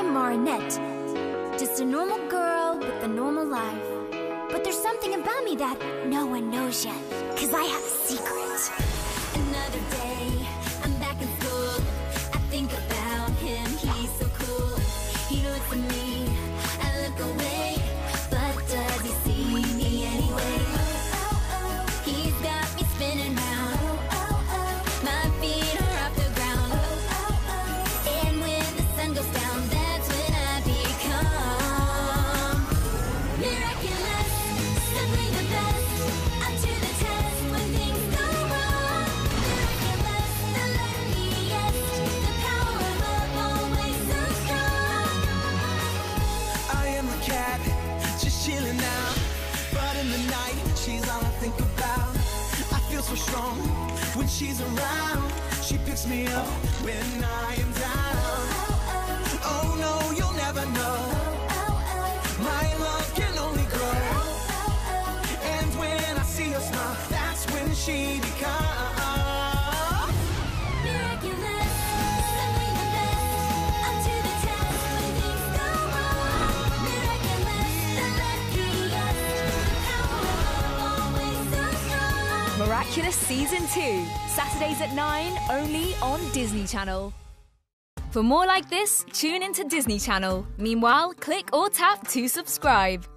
I'm Marinette, just a normal girl with a normal life. But there's something about me that no one knows yet, 'cause I have a secret. Another day, I'm back in school. I think about him, he's so cool. He looks at me, I look away, but does he see me anyway? He's got me spinning round. My feet are off the ground. And when the sun goes down, that's when I become miraculous, simply the best. Up to the test when things go wrong. Miraculous, the luckiest. The power of love always so strong. I am the cat, just chilling out. But in the night, she's all I think about. I feel so strong when she's around. She picks me up when I am down. Oh no, you'll never know. My love can only grow. And when I see her smile, that's when she becomes Miraculous, simply the best. Up to the test when things go wrong. Miraculous, the luckiest. The power of love always so strong. Miraculous Season 2, Saturdays at 9, only on Disney Channel. For more like this, tune into Disney Channel. Meanwhile, click or tap to subscribe.